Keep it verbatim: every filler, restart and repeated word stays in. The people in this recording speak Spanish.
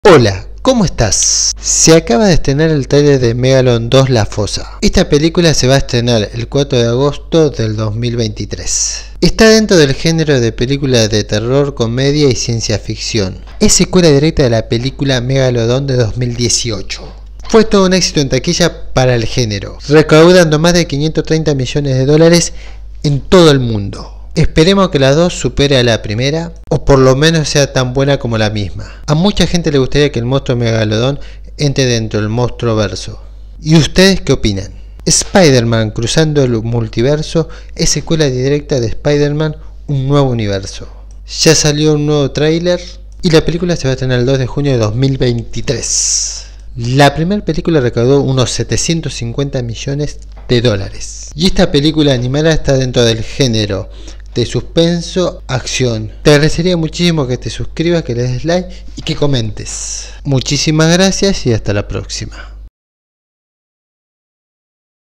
Hola, ¿cómo estás? Se acaba de estrenar el tráiler de Megalodon dos La Fosa. Esta película se va a estrenar el cuatro de agosto del dos mil veintitrés. Está dentro del género de película de terror, comedia y ciencia ficción. Es secuela directa de la película Megalodon de dos mil dieciocho. Fue todo un éxito en taquilla para el género, recaudando más de quinientos treinta millones de dólares en todo el mundo. Esperemos que la dos supere a la primera, o por lo menos sea tan buena como la misma. A mucha gente le gustaría que el monstruo Megalodon entre dentro del monstruo verso. ¿Y ustedes qué opinan? Spider-Man cruzando el multiverso es secuela directa de Spider-Man Un Nuevo Universo. Ya salió un nuevo tráiler y la película se va a estrenar el dos de junio de dos mil veintitrés. La primera película recaudó unos setecientos cincuenta millones de dólares. Y esta película animada está dentro del género de suspenso, acción. Te agradecería muchísimo que te suscribas, que le des like y que comentes. Muchísimas gracias y hasta la próxima.